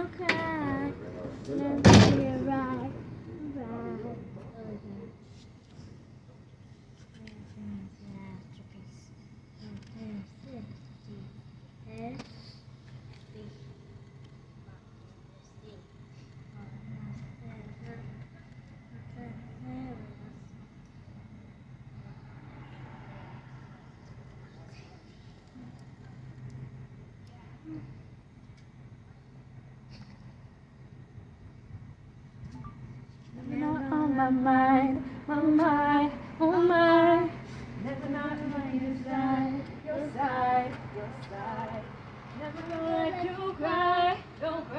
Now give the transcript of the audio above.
cry. Never be right. Not on my mind, my mind, oh my. Never not on your side, your side, your side. Never gonna let you cry, don't cry.